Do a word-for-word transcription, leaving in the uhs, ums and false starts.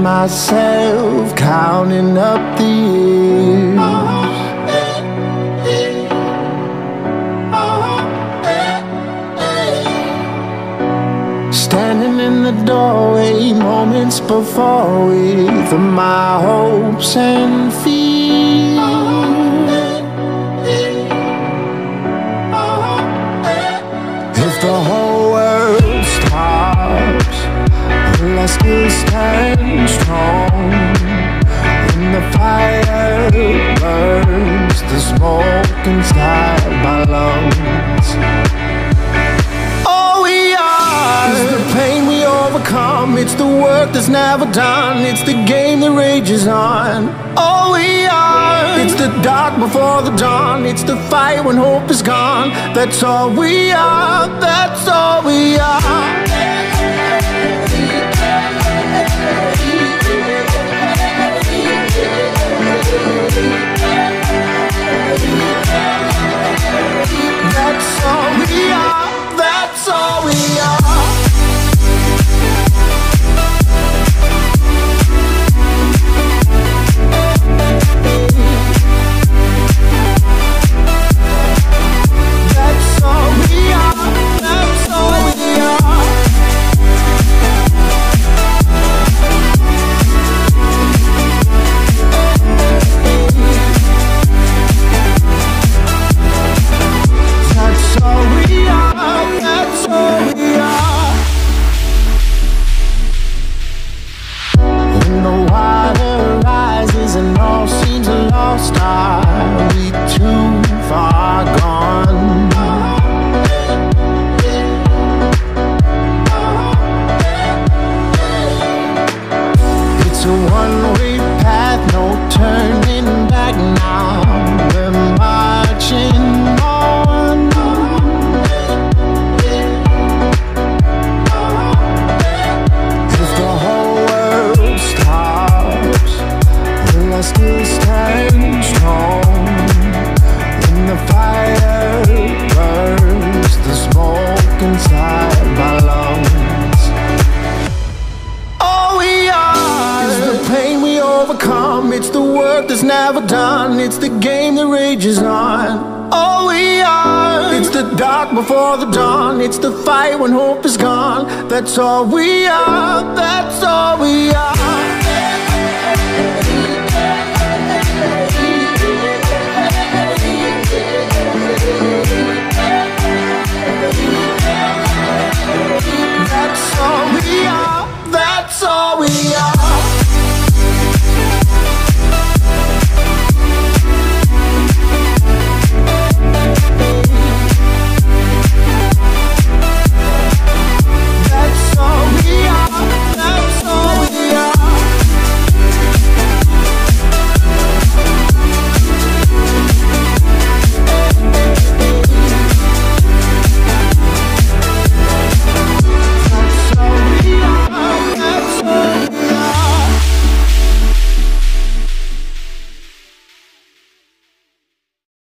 myself counting up the years. Standing in the doorway moments before, with my hopes and fears. If the whole world stops, will I still stand strong? When the fire burns, the smoke inside my lungs. All we are is the pain we overcome. It's the work that's never done. It's the game that rages on. All we are, it's the dark before the dawn. It's the fight when hope is gone. That's all we are, that's all we are. That's all we are, that's all we are. That's all we are, that's all we are. That's all we are, that's all we are. When the water rises and all seems lost, are we too far gone? It's a one-way path, no turning back now. We're marching on. If the whole world stops, will I still stand strong? When the fire burns, the smoke inside my lungs. All we are is the pain we overcome. It's the work that's never done. It's the game that rages on. All we are, it's the dark before the dawn. It's the fight when hope is gone. That's all we are, that's all we are.